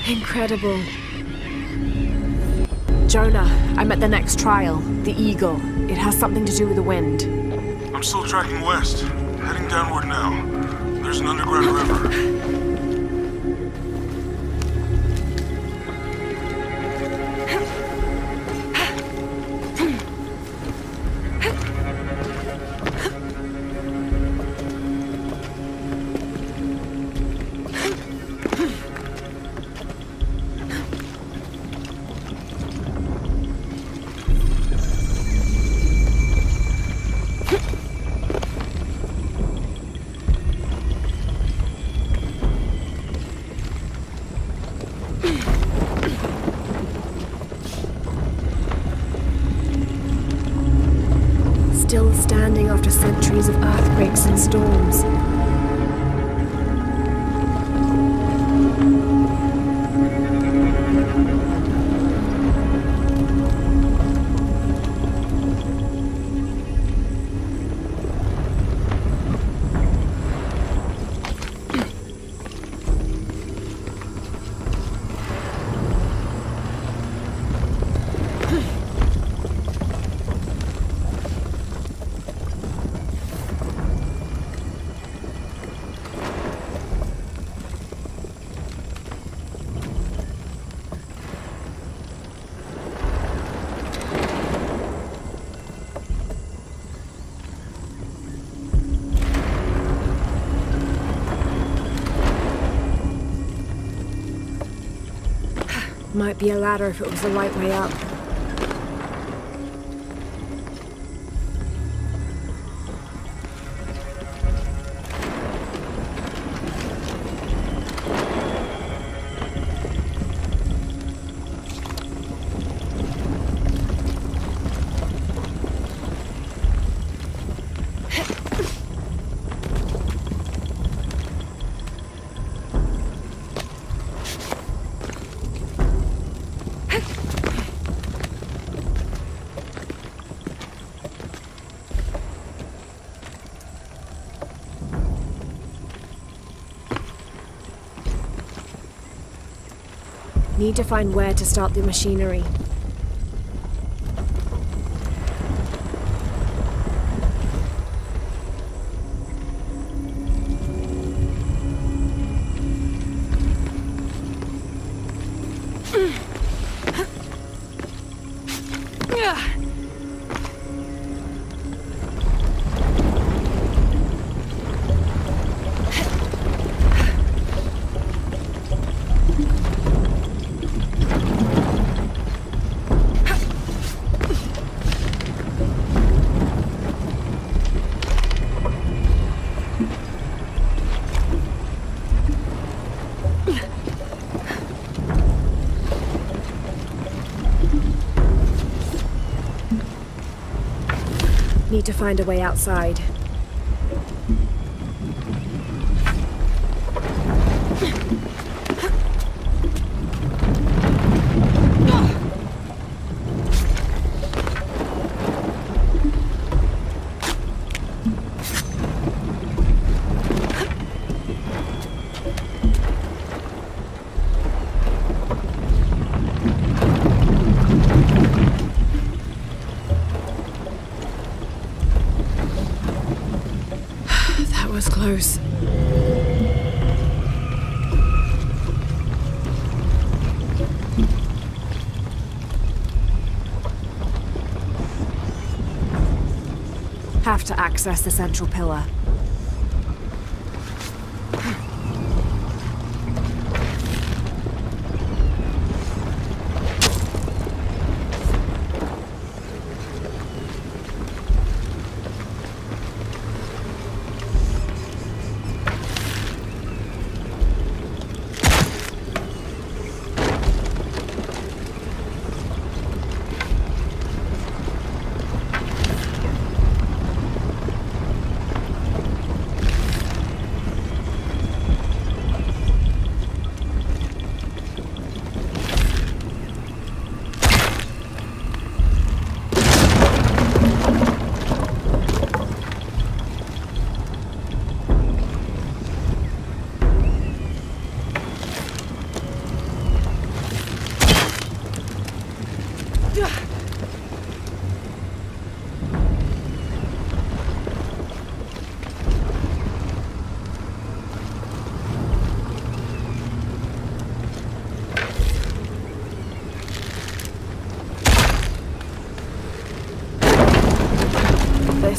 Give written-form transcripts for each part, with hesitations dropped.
Incredible. Jonah, I'm at the next trial, the Eagle. It has something to do with the wind. I'm still tracking west, heading downward now. There's an underground river. Still standing after centuries of earthquakes and storms. Might be a ladder if it was the right way up. Need to find where to start the machinery. Need to find a way outside. Was close. Have to access the central pillar.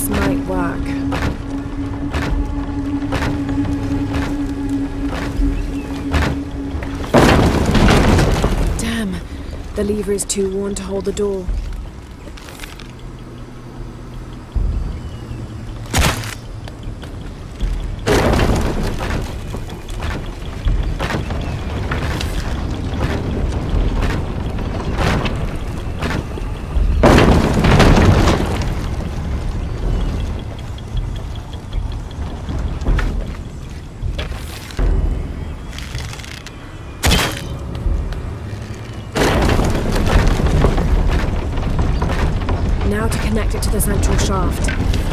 This might work. Damn, the lever is too worn to hold the door. Now to connect it to the central shaft.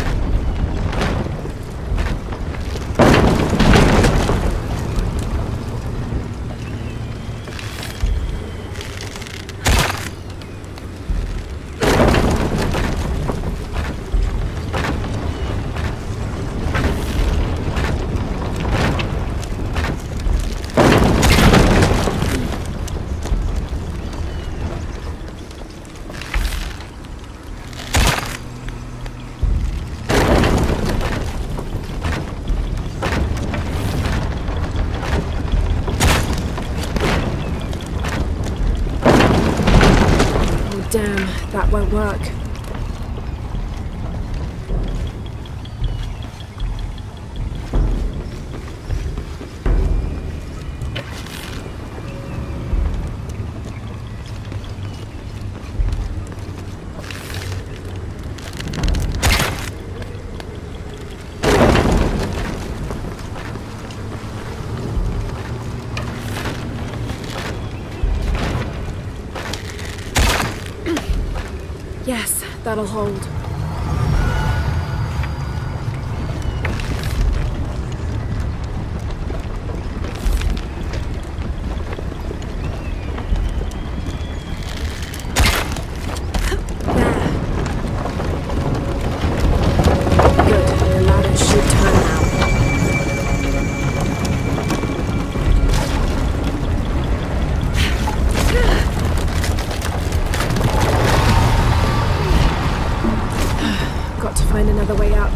Damn, that won't work. Yes, that'll hold. Find another way up.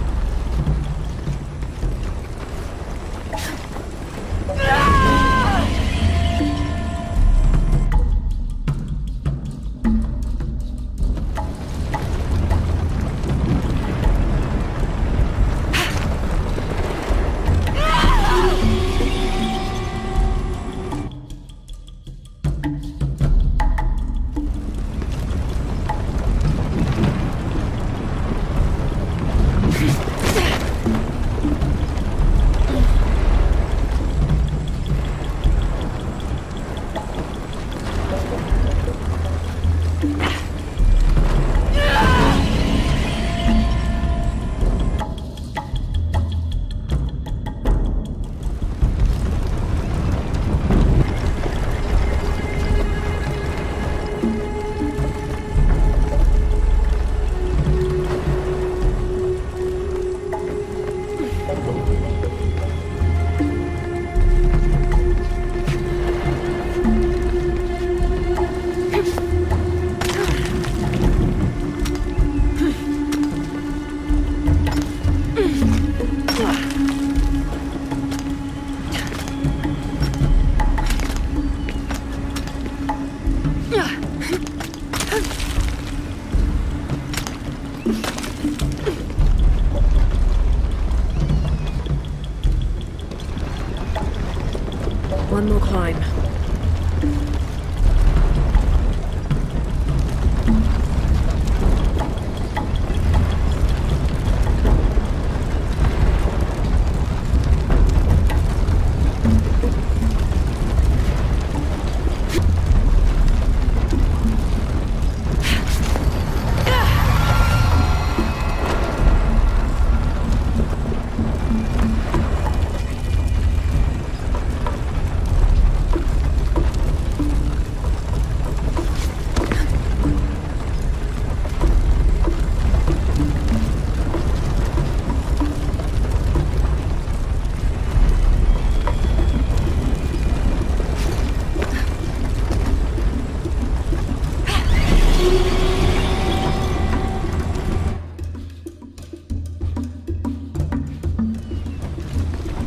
One more climb.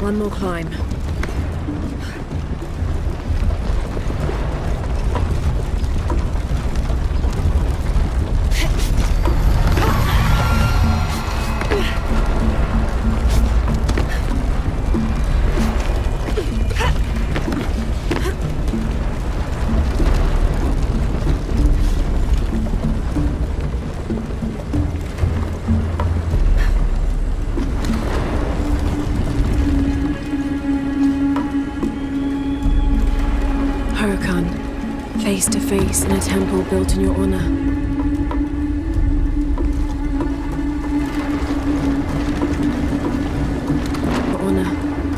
One more climb. Face to face in a temple built in your honor. Your honor.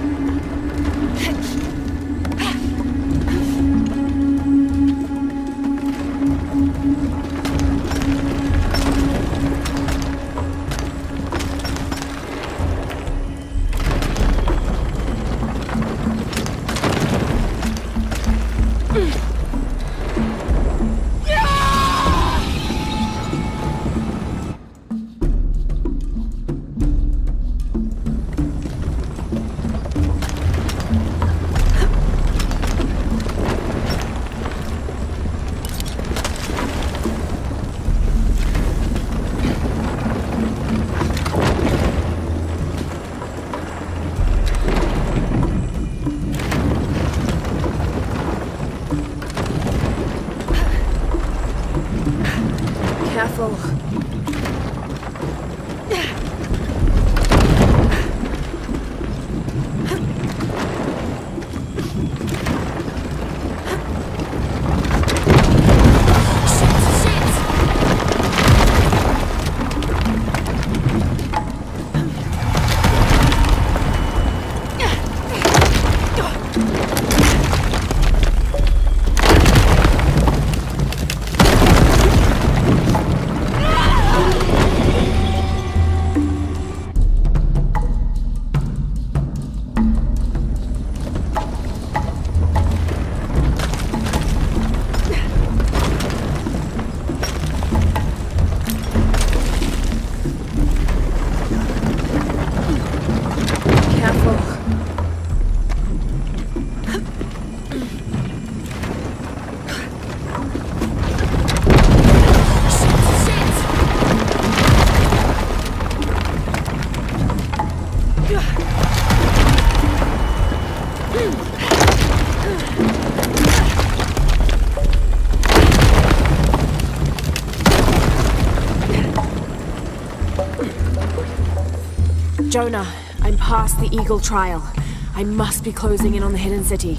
Careful. Jonah, I'm past the Eagle Trial. I must be closing in on the hidden city.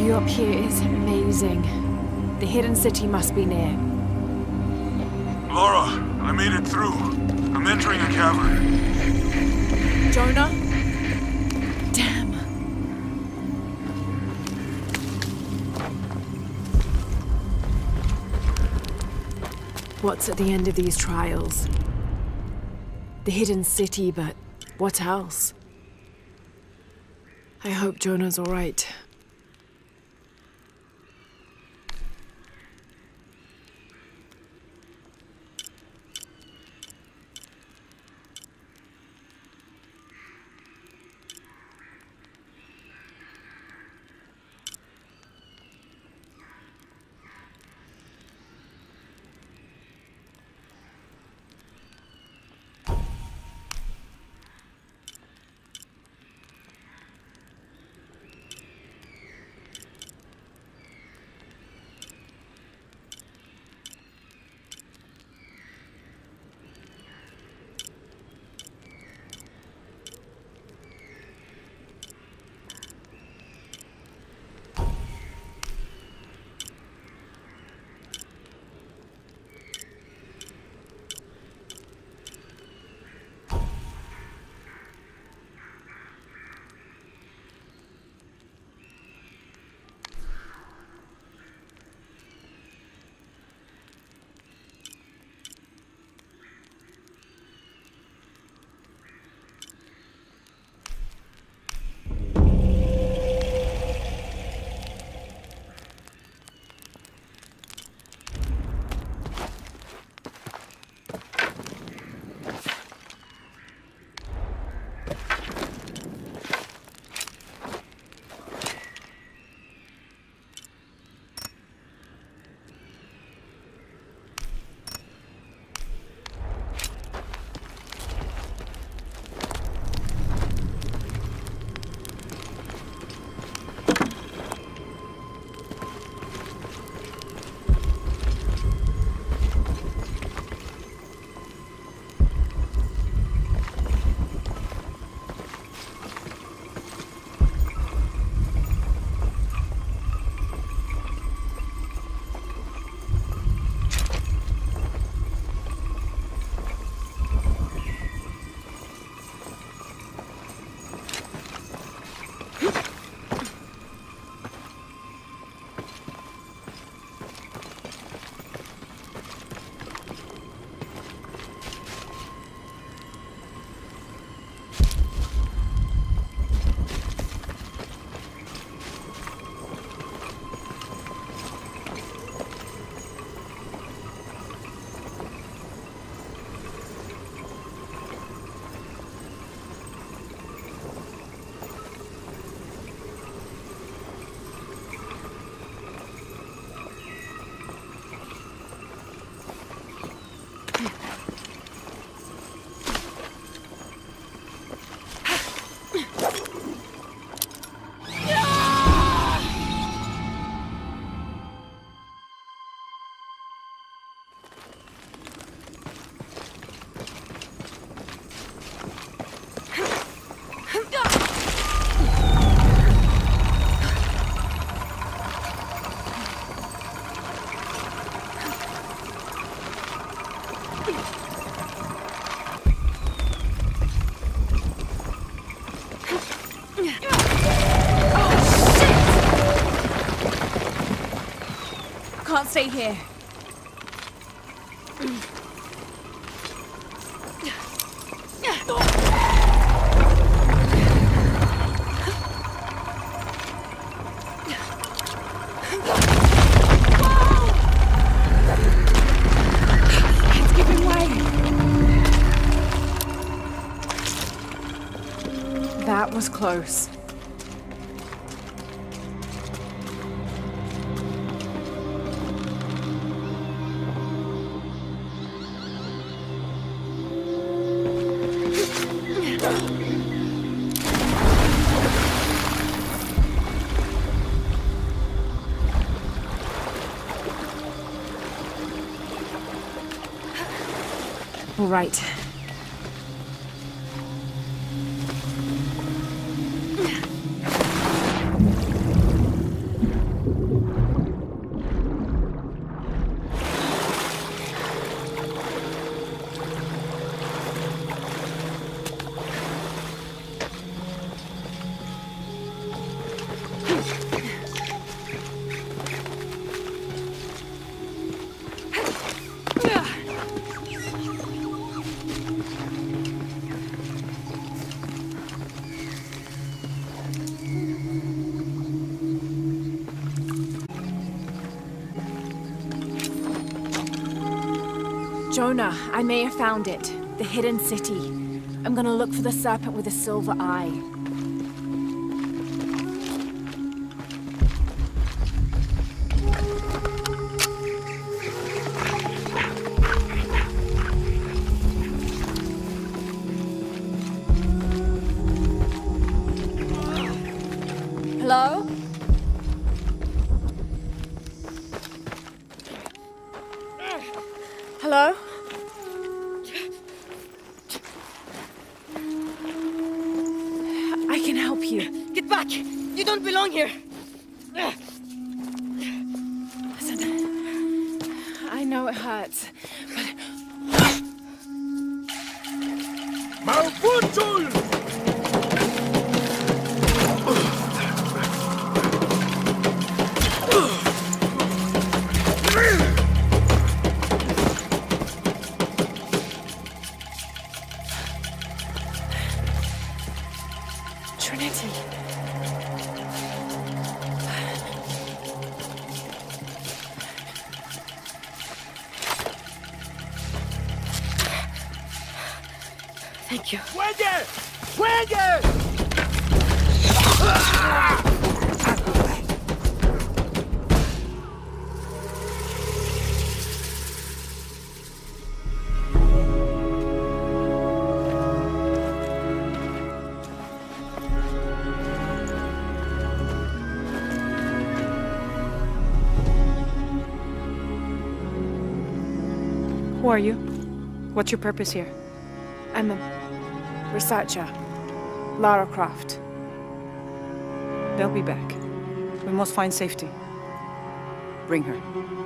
view up here is amazing. The hidden city must be near. Laura, I made it through. I'm entering a cavern. Jonah? Damn. What's at the end of these trials? The hidden city, but what else? I hope Jonah's all right. Can't stay here. It's giving way. That was close. All right. Jonah, I may have found it. The hidden city. I'm gonna look for the serpent with a silver eye. Hello? Hello? I can help you. Get back! You don't belong here! Listen, I know it hurts, but... Malfunction! Trinity. Thank you. ¡Fuelle! ¡Fuelle! Who are you? What's your purpose here? I'm a researcher. Lara Croft. They'll be back. We must find safety. Bring her.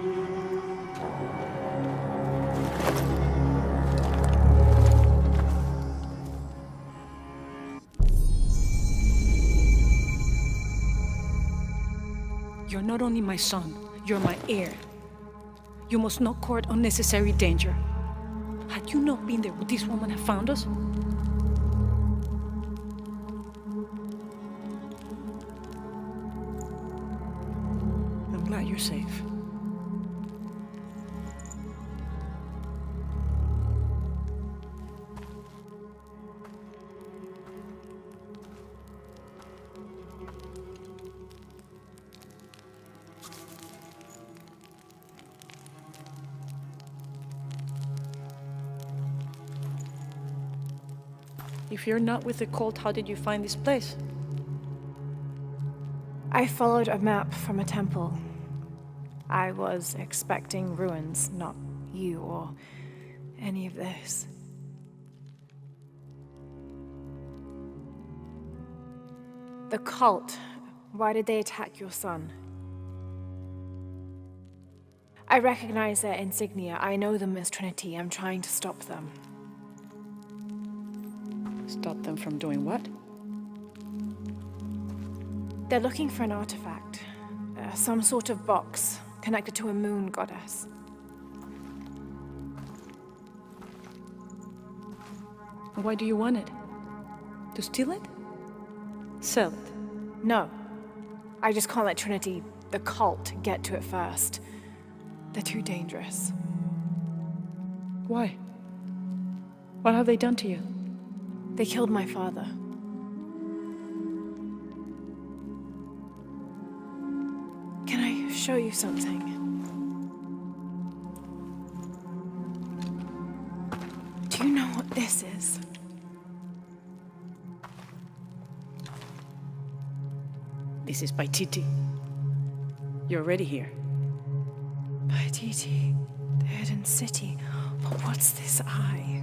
You're not only my son, you're my heir. You must not court unnecessary danger. Had you not been there, would this woman have found us? I'm glad you're safe. If you're not with the cult, how did you find this place? I followed a map from a temple. I was expecting ruins, not you or any of this. The cult. Why did they attack your son? I recognize their insignia. I know them as Trinity. I'm trying to stop them. Stop them from doing what? They're looking for an artifact. Some sort of box connected to a moon goddess. Why do you want it? To steal it? Sell it? No. I just can't let Trinity, the cult, get to it first. They're too dangerous. Why? What have they done to you? They killed my father. Can I show you something? Do you know what this is? This is Paititi. You're already here. Paititi, the hidden city. But what's this eye?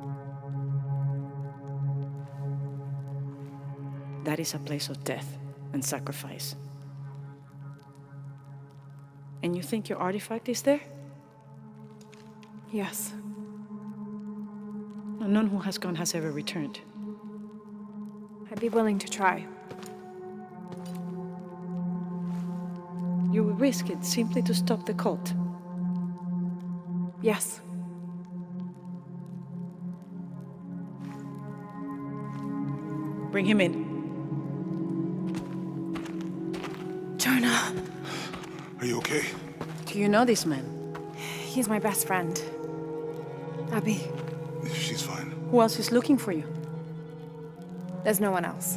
That is a place of death and sacrifice. And you think your artifact is there? Yes. None who has gone has ever returned. I'd be willing to try. You would risk it simply to stop the cult? Yes. Bring him in. Jonah. Are you okay? Do you know this man? He's my best friend. Abby, She's fine. Who else is looking for you? there's no one else.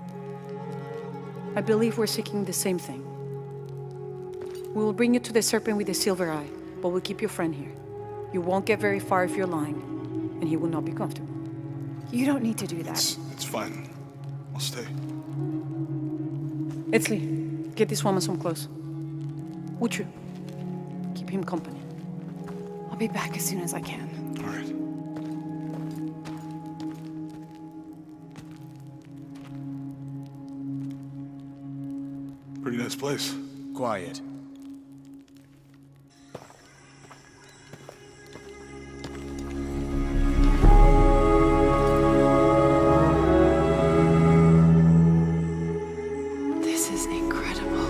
I believe we're seeking the same thing. We will bring you to the serpent with the silver eye, but we'll keep your friend here. You won't get very far if you're lying, and he will not be comfortable. You don't need to do that. It's fine. I'll stay. Etzli, get this woman some clothes. Uchu, keep him company. I'll be back as soon as I can. All right. Pretty nice place. Quiet. This is incredible.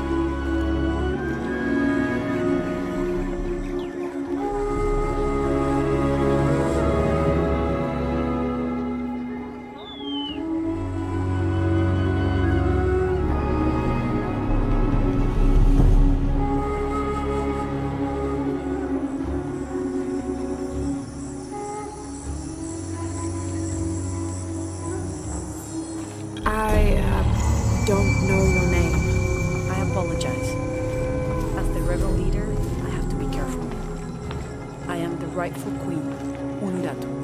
I don't know your name. I apologize. As the rebel leader, I have to be careful. I am the rightful queen, Unuratu.